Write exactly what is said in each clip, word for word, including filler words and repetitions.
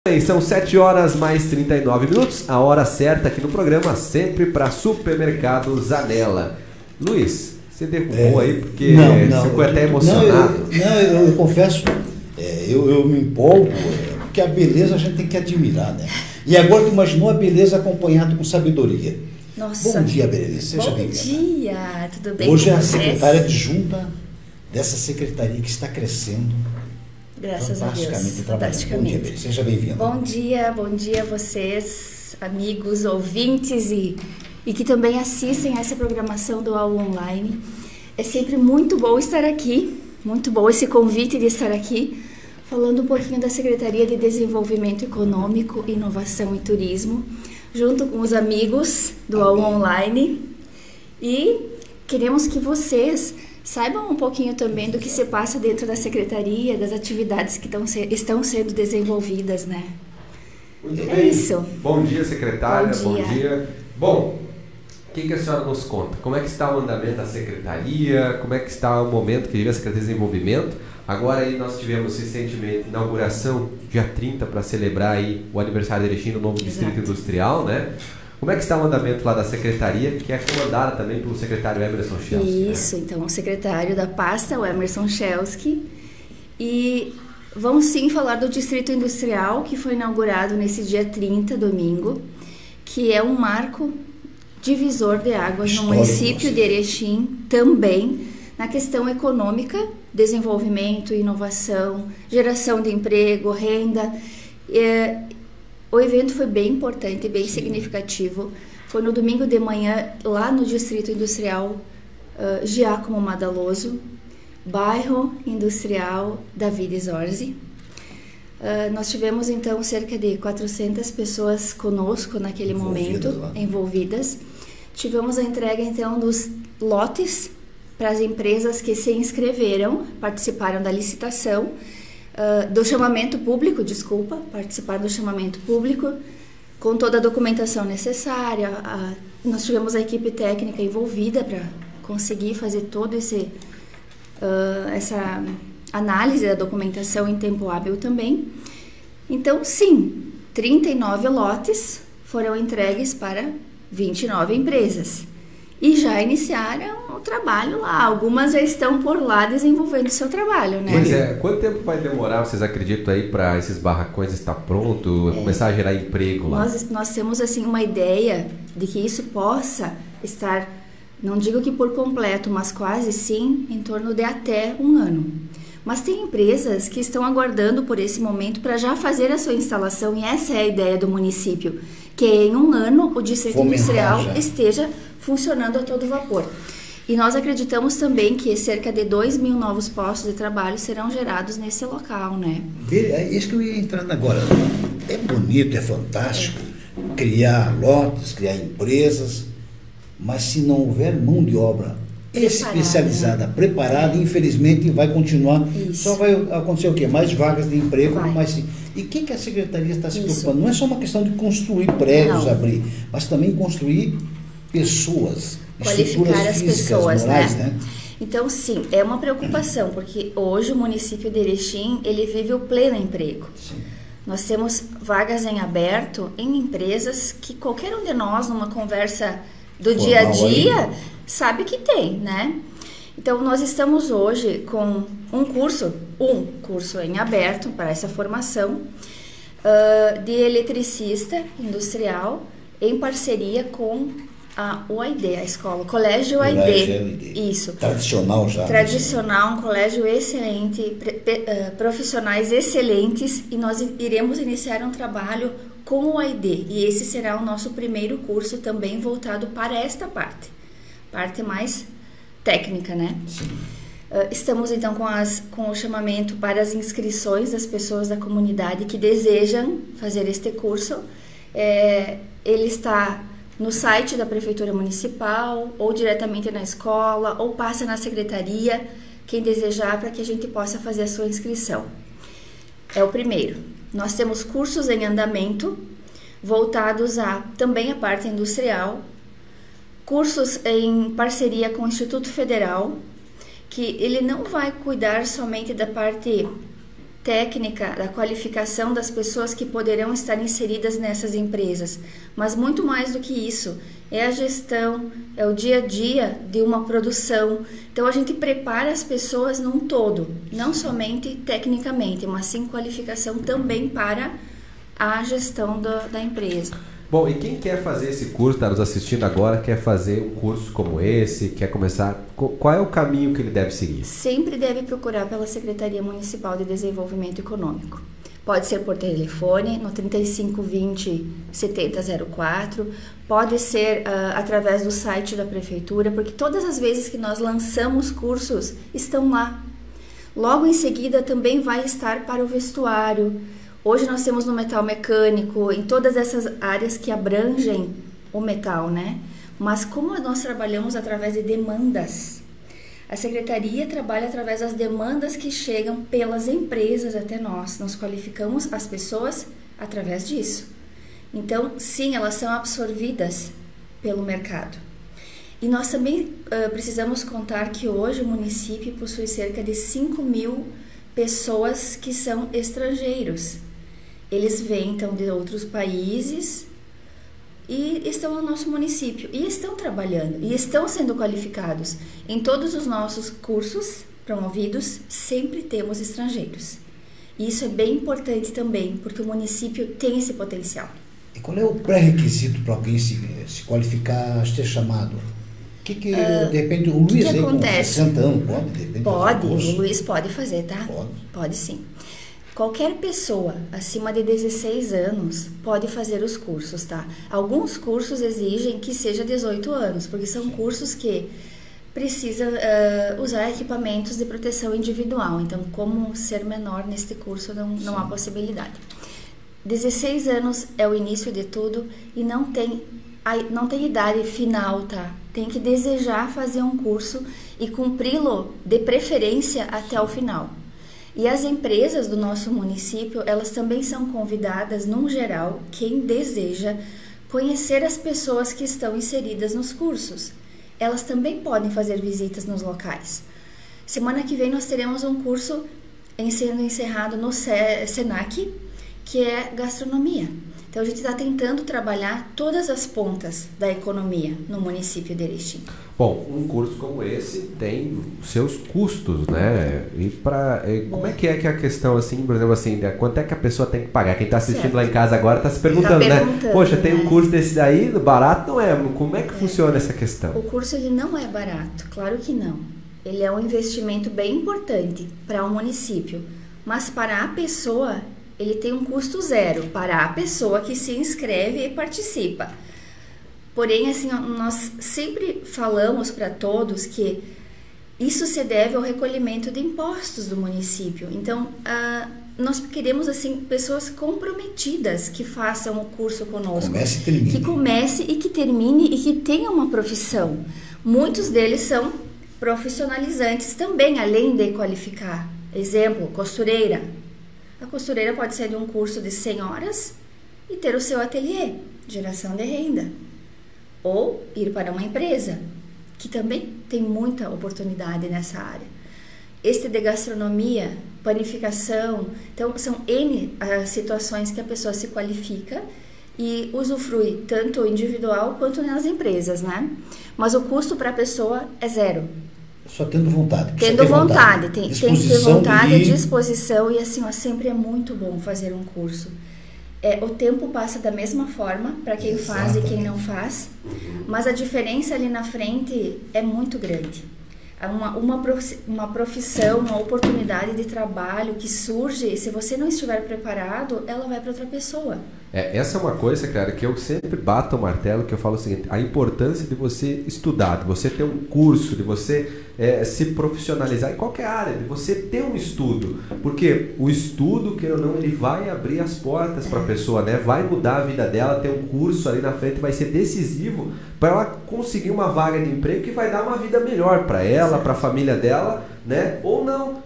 São sete horas mais trinta e nove minutos, a hora certa aqui no programa, sempre para Supermercado Zanella. Luiz, você derrubou é, aí porque não, não, você ficou até emocionado. Não, eu, não, eu, eu confesso, é, eu, eu me empolgo, é, porque a beleza a gente tem que admirar, né? E agora tu imaginou a beleza acompanhada com sabedoria. Nossa. Bom dia, Berenice, seja bem-vinda. Bom dia, tudo bem Hoje com é a vocês? secretária adjunta dessa secretaria que está crescendo. Graças a Deus. Fantasticamente. Bom dia, Berenice, seja bem-vinda. Bom dia, bom dia a vocês, amigos, ouvintes e, e que também assistem a essa programação do Aula Online. É sempre muito bom estar aqui, muito bom esse convite de estar aqui, falando um pouquinho da Secretaria de Desenvolvimento Econômico, Inovação e Turismo, junto com os amigos do Aula Online. E queremos que vocês saibam um pouquinho também do que se passa dentro da Secretaria, das atividades que estão, se, estão sendo desenvolvidas, né? Muito é bem. Isso. Bom dia, secretária. Bom dia. Bom dia. Bom, o que, que a senhora nos conta? Como é que está o andamento da Secretaria? Como é que está o momento que vive a Secretaria de Desenvolvimento? Agora aí nós tivemos recentemente inauguração, dia trinta, para celebrar aí o aniversário de Erechim no novo Distrito Exato. Industrial, né? Como é que está o andamento lá da Secretaria, que é comandada também pelo secretário Emerson Chelsky? Isso, né? então o secretário da pasta, o Emerson Chelsky. E vamos sim falar do Distrito Industrial, que foi inaugurado nesse dia trinta, domingo, que é um marco divisor de águas Histórico, no município você. de Erechim, também na questão econômica, desenvolvimento, inovação, geração de emprego, renda. É, O evento foi bem importante, bem Sim. significativo. Foi no domingo de manhã, lá no Distrito Industrial uh, Giacomo Madaloso, bairro industrial David Zorzi. Uh, nós tivemos então cerca de quatrocentas pessoas conosco naquele envolvidas momento, lá. envolvidas. Tivemos a entrega então dos lotes para as empresas que se inscreveram, participaram da licitação. Uh, do chamamento público, desculpa, participar do chamamento público, com toda a documentação necessária. A, nós tivemos a equipe técnica envolvida para conseguir fazer todo esse uh, essa análise da documentação em tempo hábil também. Então, sim, trinta e nove lotes foram entregues para vinte e nove empresas. E já iniciaram o trabalho lá. Algumas já estão por lá desenvolvendo o seu trabalho, né? Pois é. Quanto tempo vai demorar, vocês acreditam, aí para esses barracões estar pronto, é. começar a gerar emprego lá? Nós, nós temos, assim, uma ideia de que isso possa estar, não digo que por completo, mas quase sim, em torno de até um ano. Mas tem empresas que estão aguardando por esse momento para já fazer a sua instalação, e essa é a ideia do município, que em um ano o Distrito Fomentar Industrial já. esteja funcionando a todo vapor. E nós acreditamos também que cerca de dois mil novos postos de trabalho serão gerados nesse local, né? É isso que eu ia entrando agora. É bonito, é fantástico é. criar lotes, criar empresas, mas se não houver mão de obra Preparada, especializada, né? preparada, infelizmente vai continuar. Isso. Só vai acontecer o quê? Mais vagas de emprego, vai. mais sim. E o que, que a Secretaria está se Isso. preocupando? Não é só uma questão de construir prédios, não. abrir, mas também construir pessoas, qualificar as físicas, pessoas, morais, né? né? Então, sim, é uma preocupação, porque hoje o município de Erechim, ele vive o pleno emprego. Sim. Nós temos vagas em aberto em empresas que qualquer um de nós, numa conversa do Formal dia a dia, aí. sabe que tem, né? Então, nós estamos hoje com um curso, um curso em aberto para essa formação uh, de eletricista industrial em parceria com a U A I D, a escola, o Colégio U A I D. Colégio U A I D. Isso. Tradicional já. Tradicional, um colégio excelente, pre, pre, uh, profissionais excelentes, e nós iremos iniciar um trabalho com o U A I D. E esse será o nosso primeiro curso também voltado para esta parte, parte mais técnica, né? Sim. Uh, estamos então com, as, com o chamamento para as inscrições das pessoas da comunidade que desejam fazer este curso. É, ele está no site da Prefeitura Municipal, ou diretamente na escola, ou passa na secretaria, quem desejar, para que a gente possa fazer a sua inscrição. É o primeiro. Nós temos cursos em andamento, voltados a também a parte industrial, cursos em parceria com o Instituto Federal, que ele não vai cuidar somente da parte técnica da qualificação das pessoas que poderão estar inseridas nessas empresas, mas muito mais do que isso, é a gestão, é o dia a dia de uma produção. Então a gente prepara as pessoas num todo, não somente tecnicamente, mas sim qualificação também para a gestão do, da empresa. Bom, e quem quer fazer esse curso, está nos assistindo agora, quer fazer um curso como esse, quer começar, qual é o caminho que ele deve seguir? Sempre deve procurar pela Secretaria Municipal de Desenvolvimento Econômico. Pode ser por telefone, no trinta e cinco vinte, setenta zero quatro, pode ser uh, através do site da Prefeitura, porque todas as vezes que nós lançamos cursos, estão lá. Logo em seguida também vai estar para o vestuário. Hoje nós temos no metal mecânico, em todas essas áreas que abrangem o metal, né? Mas como nós trabalhamos através de demandas, a Secretaria trabalha através das demandas que chegam pelas empresas até nós. Nós qualificamos as pessoas através disso. Então, sim, elas são absorvidas pelo mercado. E nós também uh, precisamos contar que hoje o município possui cerca de cinco mil pessoas que são estrangeiros. Eles vêm então de outros países e estão no nosso município e estão trabalhando e estão sendo qualificados. Em todos os nossos cursos promovidos sempre temos estrangeiros. E isso é bem importante também, porque o município tem esse potencial. E qual é o pré-requisito para alguém se, se qualificar, ser chamado? O que, que uh, de repente o Luiz que que aí acontece? com sessenta anos pode? De repente, pode, o Luiz pode fazer, tá? Pode. Pode sim. Qualquer pessoa acima de dezesseis anos pode fazer os cursos, tá? Alguns cursos exigem que seja dezoito anos, porque são cursos que precisam uh, usar equipamentos de proteção individual. Então, como ser menor neste curso, não, não há possibilidade. dezesseis anos é o início de tudo e não tem, não tem idade final, tá? Tem que desejar fazer um curso e cumpri-lo de preferência até o final. E as empresas do nosso município, elas também são convidadas, num geral, quem deseja conhecer as pessoas que estão inseridas nos cursos. Elas também podem fazer visitas nos locais. Semana que vem nós teremos um curso sendo encerrado no SENAC, que é gastronomia. Então a gente está tentando trabalhar todas as pontas da economia no município de Erechim. Bom, um curso como esse tem seus custos, né? E para como é que é que a questão assim, por exemplo assim, né? Quanto é que a pessoa tem que pagar? Quem está assistindo certo. Lá em casa agora está se perguntando, tá perguntando, né? Poxa, tem um curso desse daí, barato não é? Como é que é. funciona essa questão? O curso ele não é barato, claro que não. Ele é um investimento bem importante para o município, mas para a pessoa ele tem um custo zero para a pessoa que se inscreve e participa. Porém, assim, nós sempre falamos para todos que isso se deve ao recolhimento de impostos do município. Então, ah, nós queremos, assim, pessoas comprometidas que façam o curso conosco. Comece e termine. Que comece e que termine e que tenha uma profissão. Muitos deles são profissionalizantes também, além de qualificar. Exemplo, costureira. A costureira pode ser de um curso de cem horas e ter o seu ateliê, geração de renda. Ou ir para uma empresa, que também tem muita oportunidade nessa área. Este de gastronomia, panificação, então são N as situações que a pessoa se qualifica e usufrui tanto individual quanto nas empresas, né? Mas o custo para a pessoa é zero. Só tendo vontade. Tendo vontade, vontade. Tem, tem que ter vontade e disposição e assim, ó, sempre é muito bom fazer um curso. É, o tempo passa da mesma forma para quem Exatamente. Faz e quem não faz, mas a diferença ali na frente é muito grande. Uma, uma, uma profissão, uma oportunidade de trabalho que surge, se você não estiver preparado, ela vai para outra pessoa. É, essa é uma coisa, cara, que eu sempre bato o martelo, que eu falo o seguinte, a importância de você estudar, de você ter um curso, de você é, se profissionalizar em qualquer área, de você ter um estudo, porque o estudo, queira ou não, ele vai abrir as portas para a pessoa, né? Vai mudar a vida dela, ter um curso ali na frente vai ser decisivo para ela conseguir uma vaga de emprego que vai dar uma vida melhor para ela, para a família dela, né? Ou não,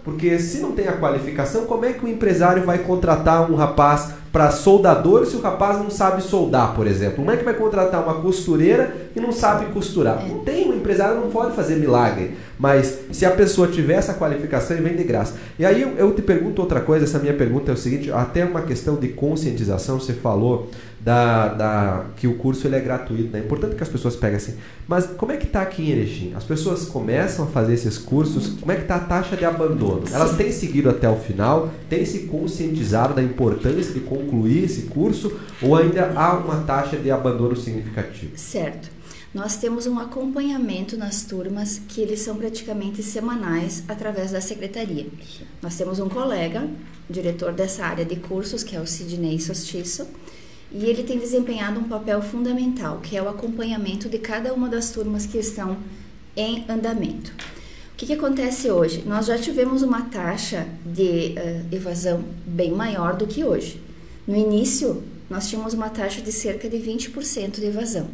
Porque se não tem a qualificação, como é que o empresário vai contratar um rapaz para soldador se o rapaz não sabe soldar, por exemplo? Como é que vai contratar uma costureira e não sabe costurar? Não tem, o empresário não pode fazer milagre. Mas se a pessoa tiver essa qualificação, ele vem de graça. E aí eu, eu te pergunto outra coisa, essa minha pergunta é o seguinte, até uma questão de conscientização, você falou da, da, que o curso ele é gratuito, né? É importante que as pessoas peguem assim. Mas como é que está aqui em Erechim? As pessoas começam a fazer esses cursos, como é que está a taxa de abandono? Elas têm seguido até o final, têm se conscientizado da importância de concluir esse curso ou ainda há uma taxa de abandono significativa? Certo. Nós temos um acompanhamento nas turmas que eles são praticamente semanais através da secretaria. Nós temos um colega, diretor dessa área de cursos, que é o Sidney Sostiço, e ele tem desempenhado um papel fundamental, que é o acompanhamento de cada uma das turmas que estão em andamento. O que, que acontece hoje? Nós já tivemos uma taxa de uh, evasão bem maior do que hoje. No início, nós tínhamos uma taxa de cerca de vinte por cento de evasão.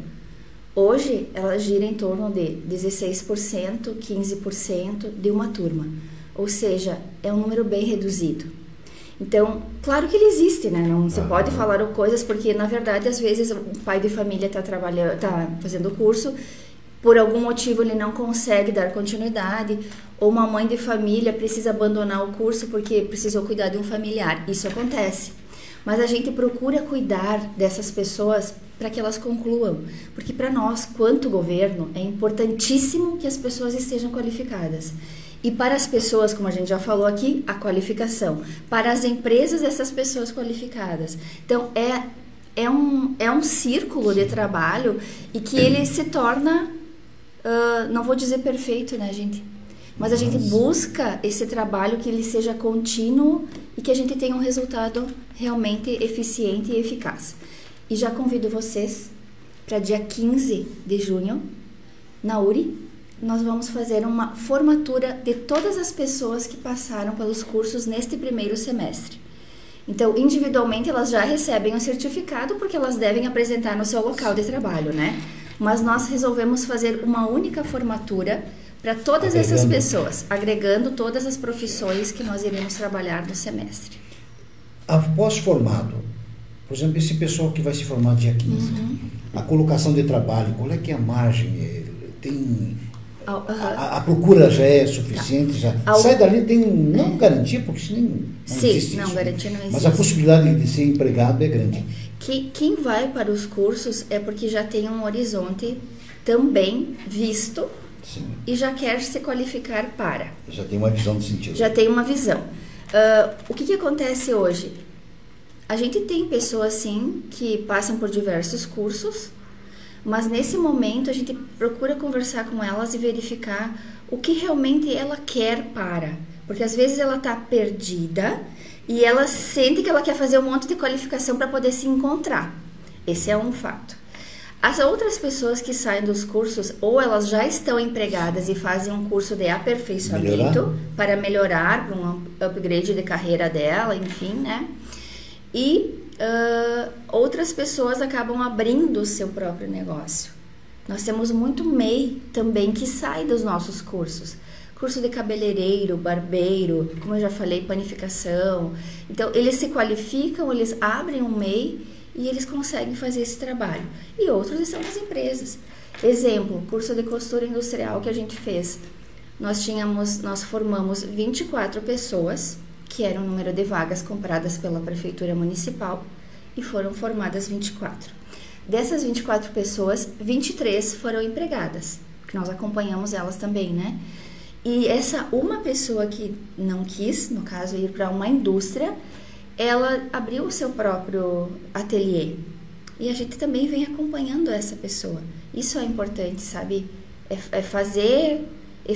Hoje, ela gira em torno de dezesseis por cento, quinze por cento de uma turma. Ou seja, é um número bem reduzido. Então, claro que ele existe, né? Não se pode falar coisas porque, na verdade, às vezes o pai de família está trabalhando, está fazendo o curso, por algum motivo ele não consegue dar continuidade, ou uma mãe de família precisa abandonar o curso porque precisou cuidar de um familiar. Isso acontece. Mas a gente procura cuidar dessas pessoas para que elas concluam. Porque para nós, quanto governo, é importantíssimo que as pessoas estejam qualificadas. E para as pessoas, como a gente já falou aqui, a qualificação. Para as empresas, essas pessoas qualificadas. Então, é, é, um, é um círculo de trabalho e que ele se torna, uh, não vou dizer perfeito, né, gente? Mas a gente busca esse trabalho que ele seja contínuo e que a gente tenha um resultado realmente eficiente e eficaz. E já convido vocês para dia quinze de junho, na U R I, nós vamos fazer uma formatura de todas as pessoas que passaram pelos cursos neste primeiro semestre. Então, individualmente, elas já recebem um certificado porque elas devem apresentar no seu local de trabalho, né? Mas nós resolvemos fazer uma única formatura para todas agregando. essas pessoas, agregando todas as profissões que nós iremos trabalhar no semestre. Após formado, por exemplo, esse pessoal que vai se formar dia quinze, uhum. a colocação de trabalho, qual é que é a margem? Tem... Uh, uh, a, a procura já é suficiente? Tá. Já Al... Sai dali, tem não é. garantia, porque isso nem não Sim, existe não, isso, garantia não existe. Mas a possibilidade de ser empregado é grande. Que, quem vai para os cursos é porque já tem um horizonte também visto Sim. e já quer se qualificar para. Já tem uma visão do sentido. Já tem uma visão. Uh, o que, que acontece hoje? A gente tem pessoas, sim, que passam por diversos cursos, mas nesse momento a gente procura conversar com elas e verificar o que realmente ela quer para. Porque às vezes ela está perdida e ela sente que ela quer fazer um monte de qualificação para poder se encontrar. Esse é um fato. As outras pessoas que saem dos cursos, ou elas já estão empregadas e fazem um curso de aperfeiçoamento melhorar. para melhorar, para um upgrade de carreira dela, enfim, né? E uh, outras pessoas acabam abrindo o seu próprio negócio. Nós temos muito M E I também que sai dos nossos cursos. Curso de cabeleireiro, barbeiro, como eu já falei, panificação. Então, eles se qualificam, eles abrem um M E I e eles conseguem fazer esse trabalho. E outros estão nas empresas. Exemplo, curso de costura industrial que a gente fez. Nós tínhamos, nós formamos vinte e quatro pessoas, que era o número de vagas compradas pela Prefeitura Municipal, e foram formadas vinte e quatro. Dessas vinte e quatro pessoas, vinte e três foram empregadas, porque nós acompanhamos elas também, né? E essa uma pessoa que não quis, no caso, ir para uma indústria, ela abriu o seu próprio ateliê. E a gente também vem acompanhando essa pessoa. Isso é importante, sabe? É, é fazer...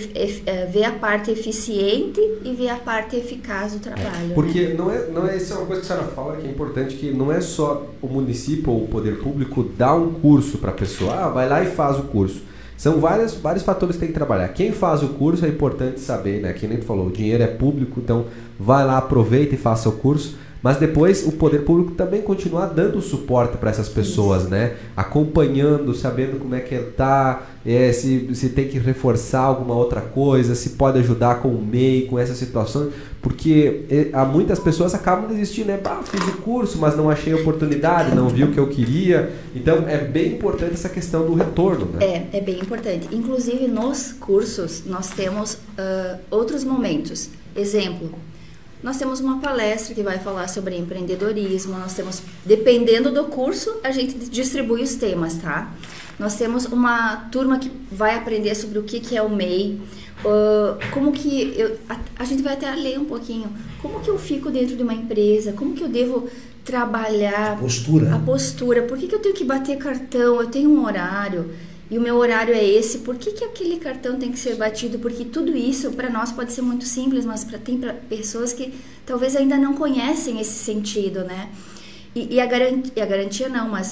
ver a parte eficiente e ver a parte eficaz do trabalho. Porque né? não é, não é, isso é uma coisa que a senhora fala que é importante, que não é só o município ou o poder público dar um curso para a pessoa, ah, vai lá e faz o curso. São vários, vários fatores que tem que trabalhar. Quem faz o curso é importante saber, né? Que nem tu falou, o dinheiro é público, então vai lá, aproveita e faça o curso. mas depois o poder público também continuar dando suporte para essas pessoas, isso. né? Acompanhando, sabendo como é que está, é, se, se tem que reforçar alguma outra coisa, se pode ajudar com o M E I, com essa situação, porque é, há muitas pessoas acabam desistindo, né? Bah, fiz o curso, mas não achei oportunidade, não vi o que eu queria. Então é bem importante essa questão do retorno, né? É, é bem importante. Inclusive nos cursos nós temos uh, outros momentos. Exemplo, nós temos uma palestra que vai falar sobre empreendedorismo, nós temos, dependendo do curso, a gente distribui os temas, tá? Nós temos uma turma que vai aprender sobre o que, que é o M E I, uh, como que, eu, a, a gente vai até ler um pouquinho, como que eu fico dentro de uma empresa, como que eu devo trabalhar... A postura. A postura, por que, que eu tenho que bater cartão, eu tenho um horário... E o meu horário é esse, por que, que aquele cartão tem que ser batido? Porque tudo isso, para nós, pode ser muito simples, mas pra, tem pra pessoas que talvez ainda não conhecem esse sentido, né? E, e, a, garantia, e a garantia não, mas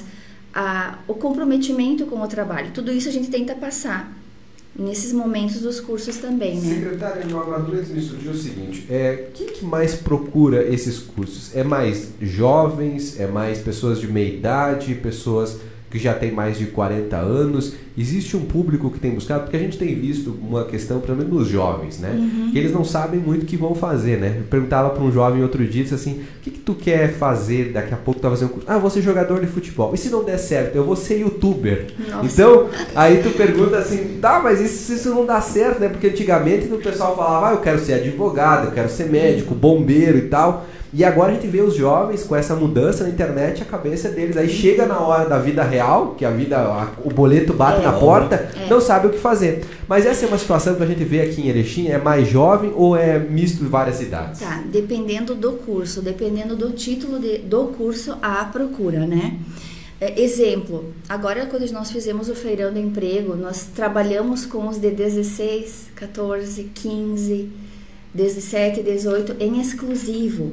a, o comprometimento com o trabalho. Tudo isso a gente tenta passar nesses momentos dos cursos também, né? Secretária, uma dúvida me surgiu o seguinte, é, quem que mais procura esses cursos? É mais jovens, é mais pessoas de meia idade, pessoas... que já tem mais de quarenta anos, existe um público que tem buscado, porque a gente tem visto uma questão, pelo menos nos jovens, né? Uhum. Que eles não sabem muito o que vão fazer, né? Eu perguntava para um jovem outro dia, disse assim, o que, que tu quer fazer daqui a pouco, tu vai fazer um curso? Ah, eu vou ser jogador de futebol. E se não der certo, eu vou ser youtuber. Nossa. Então, aí tu pergunta assim, tá, mas isso, isso não dá certo, né? Porque antigamente o pessoal falava, ah, eu quero ser advogado, eu quero ser médico, bombeiro e tal. E agora a gente vê os jovens com essa mudança na internet, a cabeça deles. Aí chega na hora da vida real, que a vida, a, o boleto bate é, na porta, é. não sabe o que fazer. Mas essa é uma situação que a gente vê aqui em Erechim, é mais jovem ou é misto de várias idades? Tá, dependendo do curso, dependendo do título de, do curso, há procura, né? É, exemplo, agora quando nós fizemos o feirão do emprego, nós trabalhamos com os de dezesseis, quatorze, quinze, dezessete, dezoito em exclusivo.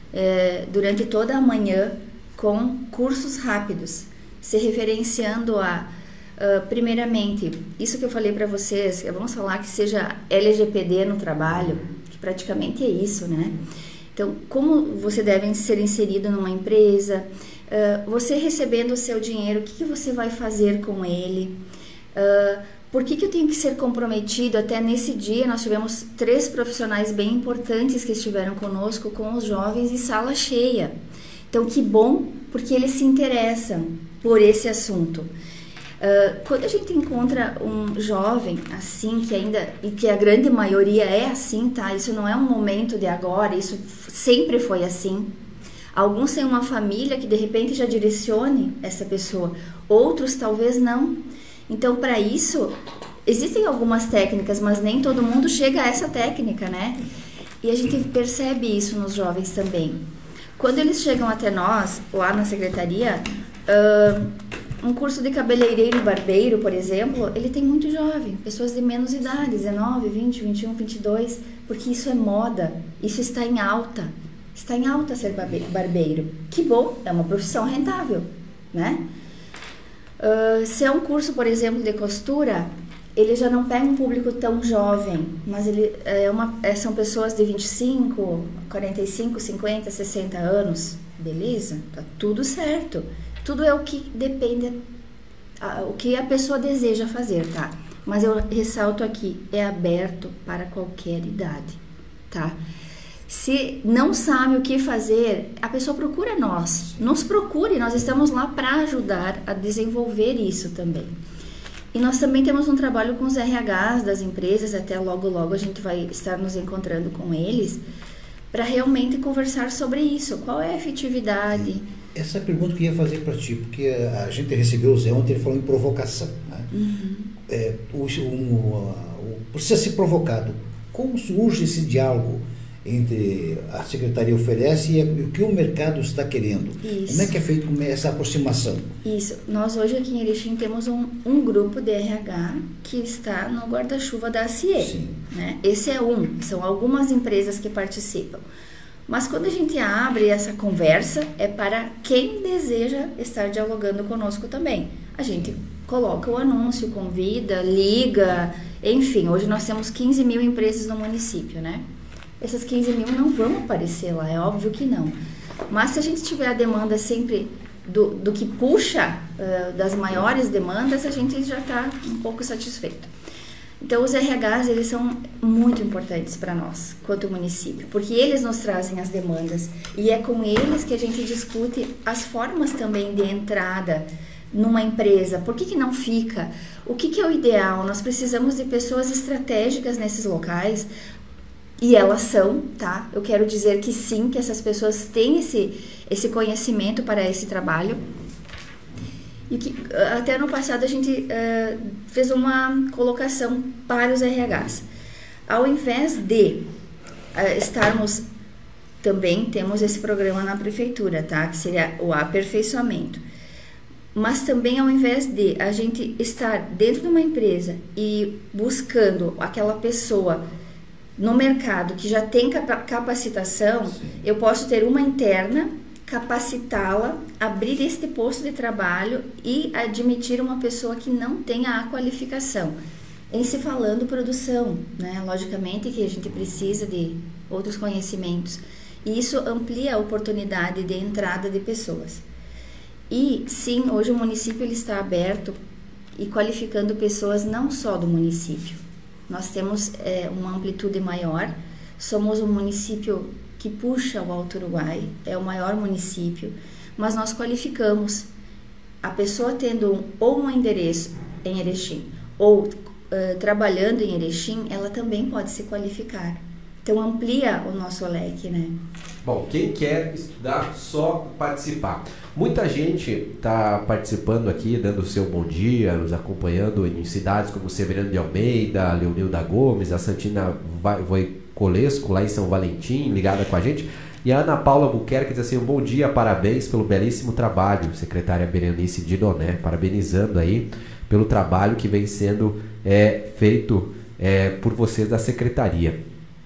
É, durante toda a manhã com cursos rápidos, se referenciando a, uh, primeiramente, isso que eu falei para vocês, vamos falar que seja L G P D no trabalho, que praticamente é isso, né? Então, como você deve ser inserido numa empresa, uh, você recebendo o seu dinheiro, o que, que você vai fazer com ele? Uh, Por que, que eu tenho que ser comprometido? Até nesse dia nós tivemos três profissionais bem importantes que estiveram conosco com os jovens em sala cheia. Então, que bom, porque eles se interessam por esse assunto. Uh, quando a gente encontra um jovem assim, que ainda, e que a grande maioria é assim, tá? Isso não é um momento de agora, isso sempre foi assim. Alguns têm uma família que de repente já direcione essa pessoa, outros talvez não. Então, para isso, existem algumas técnicas, mas nem todo mundo chega a essa técnica, né? E a gente percebe isso nos jovens também. Quando eles chegam até nós, lá na secretaria, uh, um curso de cabeleireiro e barbeiro, por exemplo, ele tem muito jovem, pessoas de menos idade, dezenove, vinte, vinte e um, vinte e dois, porque isso é moda, isso está em alta. Está em alta ser barbeiro. Que bom, é uma profissão rentável, né? Uh, se é um curso, por exemplo, de costura, ele já não pega um público tão jovem, mas ele é uma, é, são pessoas de vinte e cinco, quarenta e cinco, cinquenta, sessenta anos, beleza? Tá tudo certo. Tudo é o que depende, a, o que a pessoa deseja fazer, tá? Mas eu ressalto aqui, é aberto para qualquer idade, tá? Se não sabe o que fazer, a pessoa procura nós, nos procure, nós estamos lá para ajudar a desenvolver isso também. E nós também temos um trabalho com os R Hs das empresas, até logo logo a gente vai estar nos encontrando com eles, para realmente conversar sobre isso, qual é a efetividade. Essa é a pergunta que eu ia fazer para ti, porque a gente recebeu o Zé ontem, ele falou em provocação, né? Uhum. É, o, o, o, precisa ser provocado. Como surge esse diálogo entre a secretaria oferece e o que o mercado está querendo? Isso. Como é que é feito essa aproximação? Isso. Nós hoje aqui em Erechim temos um, um grupo de R H que está no guarda-chuva da A C I E. Sim. Né? Esse é um, são algumas empresas que participam. Mas quando a gente abre essa conversa, é para quem deseja estar dialogando conosco também. A gente coloca o anúncio, convida, liga, enfim, hoje nós temos quinze mil empresas no município, né? Essas quinze mil não vão aparecer lá, é óbvio que não. Mas se a gente tiver a demanda sempre do, do que puxa, uh, das maiores demandas, a gente já está um pouco satisfeito. Então, os R Hs, eles são muito importantes para nós, quanto município, porque eles nos trazem as demandas e é com eles que a gente discute as formas também de entrada numa empresa. Por que que não fica? O que que é o ideal? Nós precisamos de pessoas estratégicas nesses locais e elas são, tá? Eu quero dizer que sim, que essas pessoas têm esse, esse conhecimento para esse trabalho. E que até no passado a gente uh, fez uma colocação para os R Hs. Ao invés de uh, estarmos, também temos esse programa na prefeitura, tá? Que seria o aperfeiçoamento. Mas também ao invés de a gente estar dentro de uma empresa e buscando aquela pessoa no mercado que já tem capacitação, sim, eu posso ter uma interna, capacitá-la, abrir este posto de trabalho e admitir uma pessoa que não tenha a qualificação. Em se falando produção, né? Logicamente que a gente precisa de outros conhecimentos. E isso amplia a oportunidade de entrada de pessoas. E sim, hoje o município ele está aberto e qualificando pessoas não só do município. Nós temos é, uma amplitude maior, somos um município que puxa o Alto Uruguai, é o maior município, mas nós qualificamos a pessoa tendo um, ou um endereço em Erechim, ou uh, trabalhando em Erechim, ela também pode se qualificar. Então amplia o nosso leque, né? Bom, quem quer estudar, só participar. Muita gente está participando aqui, dando o seu bom dia, nos acompanhando em cidades como Severiano de Almeida, Leonilda Gomes, a Santina Voicolesco, lá em São Valentim, ligada com a gente. E a Ana Paula Buquerque diz assim, um bom dia, parabéns pelo belíssimo trabalho, secretária Berenice Didoné, parabenizando aí pelo trabalho que vem sendo é, feito é, por vocês da secretaria.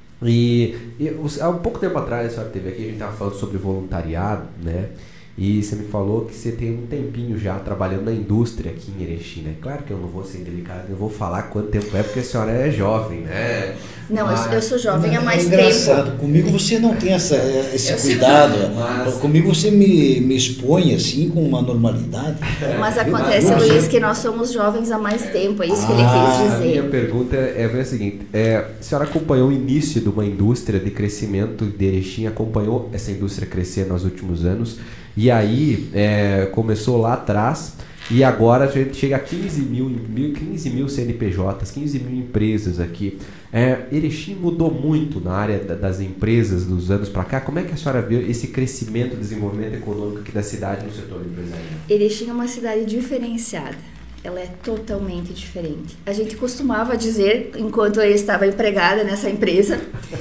E, e há um pouco tempo atrás, a senhora teve aqui, a gente estava falando sobre voluntariado, né? E você me falou que você tem um tempinho já trabalhando na indústria aqui em Erechim, né? Claro que eu não vou ser delicado, eu vou falar quanto tempo é, porque a senhora é jovem, né? Não, mas, eu sou jovem há mais é tempo. Engraçado, comigo você não tem essa, esse cuidado. Mas... Comigo você me, me expõe assim com uma normalidade. Mas acontece, mas, Luiz, que nós somos jovens há mais tempo, é isso ah, que ele quis dizer. A minha pergunta é, é a seguinte, é, a senhora acompanhou o início de uma indústria de crescimento de Erechim, acompanhou essa indústria crescer nos últimos anos, e aí é, começou lá atrás e agora a gente chega a quinze mil, quinze mil C N P Js, quinze mil empresas aqui. É, Erechim mudou muito na área da, das empresas dos anos para cá. Como é que a senhora vê esse crescimento e desenvolvimento econômico aqui da cidade no setor empresarial? Erechim é uma cidade diferenciada. Ela é totalmente diferente. A gente costumava dizer, enquanto eu estava empregada nessa empresa,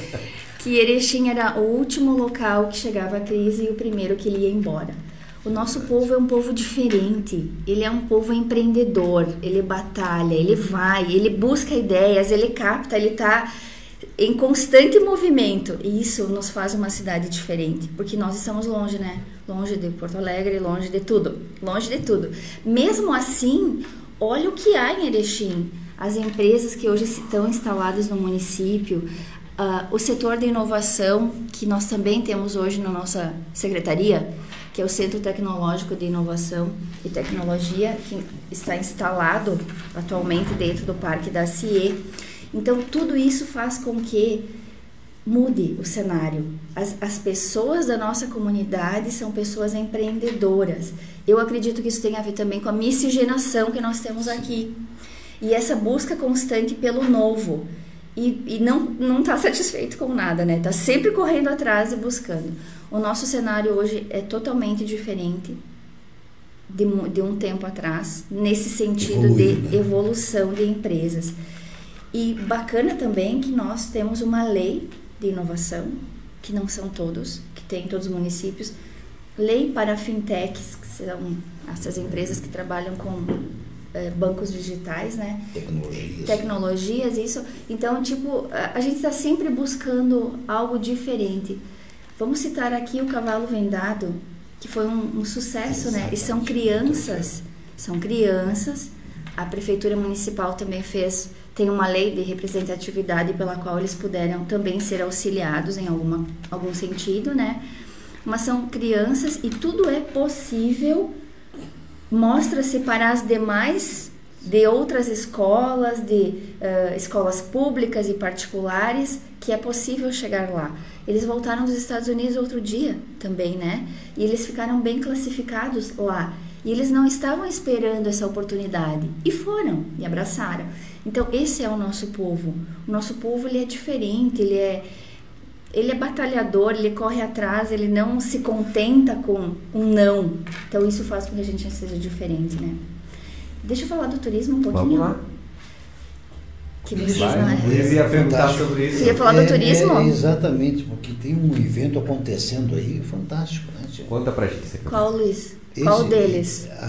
que Erechim era o último local que chegava a crise e o primeiro que ele ia embora. O nosso povo é um povo diferente, ele é um povo empreendedor, ele batalha, ele vai, ele busca ideias, ele capta, ele está em constante movimento. E isso nos faz uma cidade diferente, porque nós estamos longe, né? Longe de Porto Alegre, longe de tudo, longe de tudo. Mesmo assim, olha o que há em Erechim, as empresas que hoje estão instaladas no município, Uh, o setor de inovação, que nós também temos hoje na nossa secretaria, que é o Centro Tecnológico de Inovação e Tecnologia, que está instalado atualmente dentro do Parque da C I E. Então, tudo isso faz com que mude o cenário. As, as pessoas da nossa comunidade são pessoas empreendedoras. Eu acredito que isso tem a ver também com a miscigenação que nós temos aqui. E essa busca constante pelo novo. E, e não não está satisfeito com nada, né? Está sempre correndo atrás e buscando. O nosso cenário hoje é totalmente diferente de, de um tempo atrás, nesse sentido Evoluir, de né? evolução de empresas. E bacana também que nós temos uma lei de inovação, que não são todos, que tem em todos os municípios, lei para fintechs, que são essas empresas que trabalham com bancos digitais, né? Tecnologias. Tecnologias, isso. Então, tipo, a, a gente está sempre buscando algo diferente. Vamos citar aqui o Cavalo Vendado, que foi um, um sucesso, exatamente, né? E são crianças, são crianças. A Prefeitura Municipal também fez, tem uma lei de representatividade pela qual eles puderam também ser auxiliados em alguma, algum sentido, né? mas são crianças e tudo é possível. Mostra-se para as demais de outras escolas, de uh, escolas públicas e particulares, que é possível chegar lá. Eles voltaram dos Estados Unidos outro dia também, né? E eles ficaram bem classificados lá. E eles não estavam esperando essa oportunidade. E foram, e abraçaram. Então, esse é o nosso povo. O nosso povo, ele é diferente, ele é, ele é batalhador, ele corre atrás, ele não se contenta com um não. Então, isso faz com que a gente seja diferente, né? Deixa eu falar do turismo um pouquinho. Vamos lá. Que vocês Vai, não é? eu ia perguntar sobre isso. Você ia falar do é, turismo? É, exatamente, porque tem um evento acontecendo aí fantástico, né, tia? Conta pra gente. Qual, Luiz? Esse, Qual deles? Ah,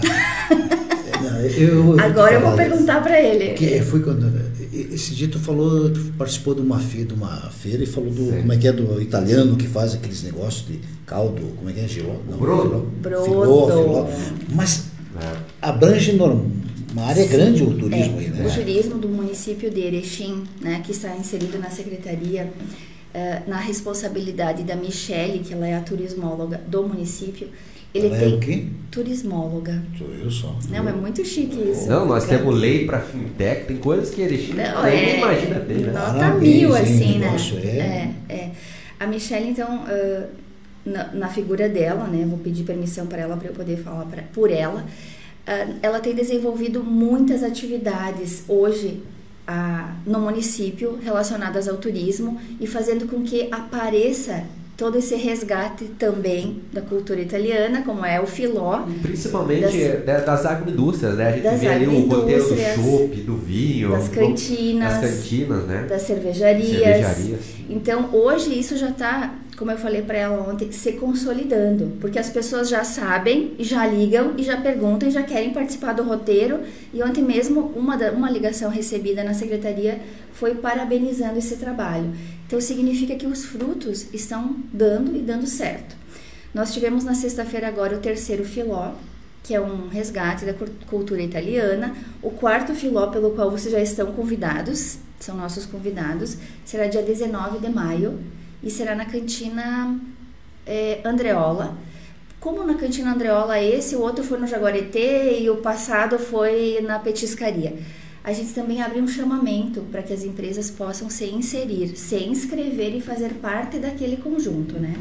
não, eu, eu Agora eu vou falar, perguntar para ele. Que foi quando esse dia tu falou, tu participou de uma feira, de uma feira e falou do Sim. como é que é do italiano que faz aqueles negócios de caldo, como é que é, giló? Não, Brodo. Filó, Brodo. filó. Mas É. abrange norm- uma área grande o turismo É, aí, né? o turismo do município de Erechim, né, que está inserido na secretaria, uh, na responsabilidade da Michele, que ela é a turismóloga do município. Ele Ela é tem o quê? turismóloga. Sou eu só. Não, é muito chique isso. Não, nós temos lei para fintech, tem coisas que Erechim Não, nem é, imagina ter, né? Nota Parabéns, mil, hein, assim, o né? negócio é- É, é. A Michelle, então, uh, na, na figura dela, né? Vou pedir permissão para ela, para eu poder falar pra, por ela. Uh, ela tem desenvolvido muitas atividades hoje uh, no município relacionadas ao turismo e fazendo com que apareça todo esse resgate também da cultura italiana, como é o filó. E principalmente Das- das, das agroindústrias, né? A gente das vê ali o roteiro do agroindústrias, chopp, do vinho, das do- cantinas, das cantinas, né? das cervejarias. Cervejarias. Então, hoje isso já está, como eu falei para ela ontem, se consolidando, porque as pessoas já sabem, já ligam e já perguntam e já querem participar do roteiro. E ontem mesmo, uma, da, uma ligação recebida na secretaria foi parabenizando esse trabalho. Então, significa que os frutos estão dando e dando certo. Nós tivemos na sexta-feira agora o terceiro filó, que é um resgate da cultura italiana. O quarto filó, pelo qual vocês já estão convidados, são nossos convidados, será dia dezenove de maio e será na cantina é, Andreola. Como na cantina Andreola esse, o outro foi no Jaguareté e o passado foi na petiscaria. A gente também abre um chamamento para que as empresas possam se inserir, se inscrever e fazer parte daquele conjunto, né?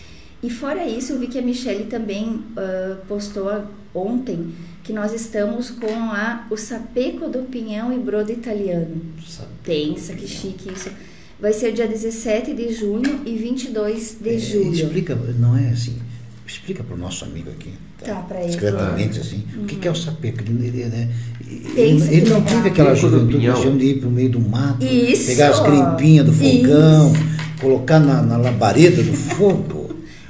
E fora isso, eu vi que a Michele também uh, postou ontem que nós estamos com a, o Sapeco do Pinhão e Brodo Italiano. Sapeco Pensa que chique isso. Vai ser dia dezessete de junho e vinte e dois de É, julho. explica, não é assim, explica para o nosso amigo aqui, Tá, pra ele. discretamente assim, o que, que é o sapeco? Ele, ele, né, ele, Pensa ele que não legal. teve aquela Sapeco do juventude pinhão. nós de ir para o meio do mato, Isso. pegar as crimpinhas do fogão, Isso. colocar na, na labareda do fogo.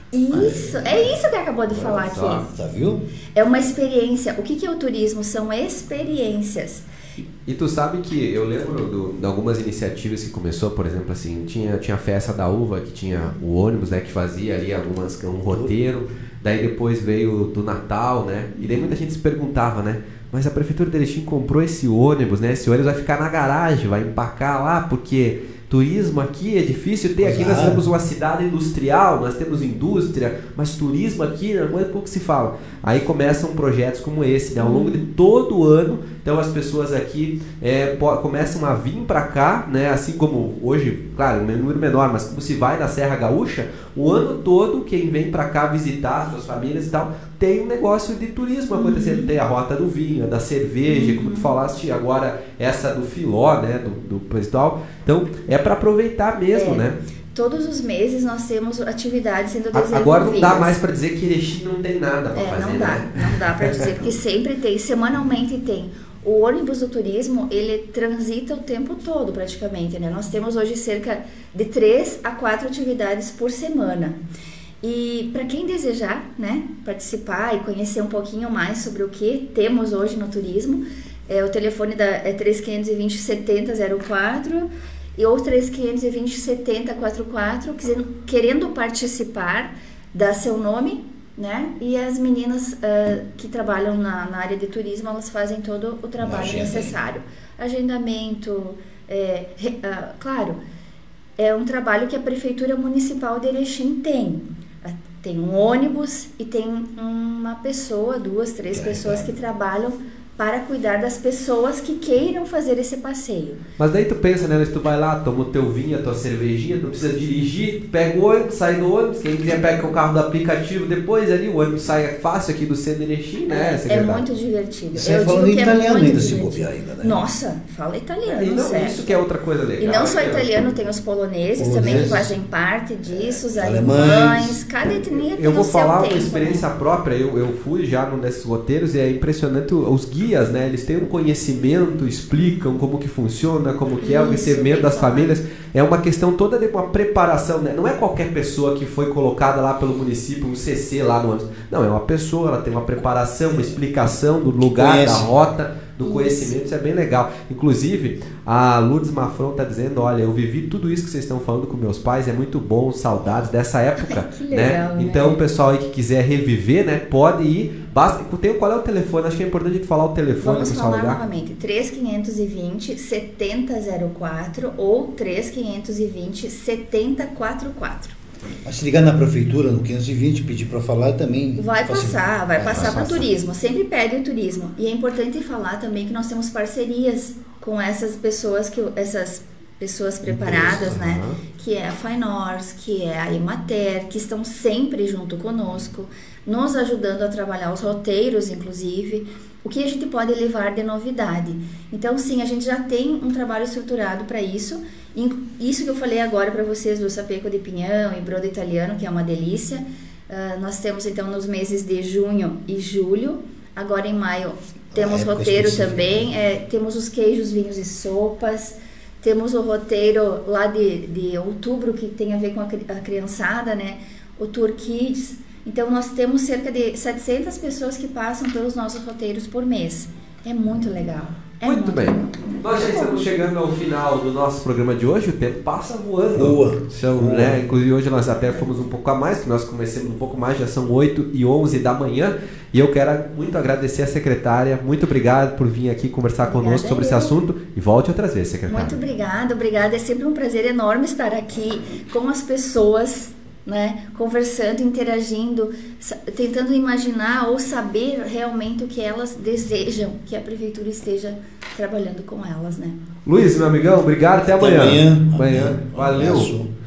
Isso, é isso que acabou de falar só. aqui. Tá, viu? É uma experiência. O que, que é o turismo? São experiências. E tu sabe que eu lembro do, de algumas iniciativas que começou, por exemplo, assim, tinha, tinha a festa da uva, que tinha o ônibus, né, que fazia ali algumas, um roteiro, daí depois veio do Natal, né, e daí muita gente se perguntava, né, mas a Prefeitura de Erechim comprou esse ônibus, né, esse ônibus vai ficar na garagem, vai empacar lá, porque turismo aqui é difícil ter, aqui nós Claro. temos uma cidade industrial, nós temos indústria, mas turismo aqui é pouco se fala. Aí começam projetos como esse, né? Ao longo de todo o ano, então as pessoas aqui é, po- começam a vir para cá, né? Assim como hoje, claro, um número menor, mas como se vai na Serra Gaúcha, o ano todo quem vem para cá visitar suas famílias e tal, tem um negócio de turismo acontecendo, tem a rota do vinho, da cerveja, como tu falaste agora, essa do filó, né, do, do pessoal. Então, é para aproveitar mesmo, É. né? Todos os meses nós temos atividades sendo desenvolvidas. Agora não dá mais para dizer que Erechim não tem nada para É, fazer, não dá, né? não dá para dizer, porque sempre tem, semanalmente tem. O ônibus do turismo, ele transita o tempo todo praticamente, né? Nós temos hoje cerca de três a quatro atividades por semana. E para quem desejar, né, participar e conhecer um pouquinho mais sobre o que temos hoje no turismo, é, o telefone da, é três quinhentos e vinte, setenta zero quatro e ou três quinhentos e vinte, setenta quarenta e quatro, querendo, querendo participar, dá seu nome, né? E as meninas uh, que trabalham na, na área de turismo, elas fazem todo o trabalho Agenda, necessário. Agendamento, é, re, uh, claro, é um trabalho que a Prefeitura Municipal de Erechim tem. Tem um ônibus e tem uma pessoa, duas, três é, pessoas é. que trabalham para cuidar das pessoas que queiram fazer esse passeio. Mas daí tu pensa, né, se tu vai lá, toma o teu vinho, a tua cervejinha, tu não precisa dirigir, pega o ônibus, sai do ônibus, quem quiser pega o carro do aplicativo, depois ali o ônibus sai fácil aqui do centro de Erechim, né? É, é muito divertido. Você eu falando digo em italiano é ainda se bobear ainda, né? Nossa, fala italiano, e não, certo. Isso que é outra coisa legal. E não só né? italiano, tem os poloneses, poloneses também que fazem parte disso, os alemães, alemães cada etnia tem Eu vou o seu falar tempo, uma experiência né? própria, eu, eu fui já num desses roteiros e é impressionante os guias, né? Eles têm um conhecimento, explicam como que funciona, como que é o recebimento das famílias. É uma questão toda de uma preparação, né? Não é qualquer pessoa que foi colocada lá pelo município, um C C lá no ônibus. Não, é uma pessoa, ela tem uma preparação, uma explicação do lugar, Conhece. da rota, do isso. conhecimento, isso é bem legal. Inclusive, a Lourdes Mafron está dizendo, olha, eu vivi tudo isso que vocês estão falando com meus pais, é muito bom, saudades dessa época. Que legal, né? Então, né? o pessoal aí que quiser reviver, né, pode ir. Basta, tem, qual é o telefone? Acho que é importante a gente falar o telefone. Vamos falar ligar. novamente, três quinhentos e vinte, setenta zero quatro ou três quinhentos e vinte, setenta quarenta e quatro. Mas se ligar na prefeitura no quinhentos e vinte, pedir para falar também... Vai passar, vai, vai passar para o turismo, sempre pede o turismo. E é importante falar também que nós temos parcerias com essas pessoas, que, essas pessoas preparadas, Isso, né? Uhum. Que é a Fainors, que é a Emater, que estão sempre junto conosco, nos ajudando a trabalhar os roteiros, inclusive, o que a gente pode levar de novidade. Então, sim, a gente já tem um trabalho estruturado para isso. Isso que eu falei agora para vocês do sapeco de pinhão e brodo italiano, que é uma delícia. Uh, nós temos, então, nos meses de junho e julho. Agora, em maio, temos ah, roteiro também. É, temos os queijos, vinhos e sopas. Temos o roteiro lá de, de outubro, que tem a ver com a, a criançada, né? O Tour Kids. Então, nós temos cerca de setecentas pessoas que passam pelos nossos roteiros por mês. É muito legal. É muito, muito bem. Legal. Nós já estamos chegando ao final do nosso programa de hoje. O tempo passa voando. Boa. São, Boa. Né, inclusive, hoje nós até fomos um pouco a mais, porque nós começamos um pouco mais, já são oito e onze da manhã. E eu quero muito agradecer a secretária. Muito obrigado por vir aqui conversar obrigada conosco sobre esse assunto. E volte outras vezes, secretária. Muito obrigada, obrigada. É sempre um prazer enorme estar aqui com as pessoas, né, conversando, interagindo, tentando imaginar ou saber realmente o que elas desejam que a prefeitura esteja trabalhando com elas, né? Luiz, meu amigão, obrigado, até amanhã. Até amanhã. amanhã. Valeu. Abraço.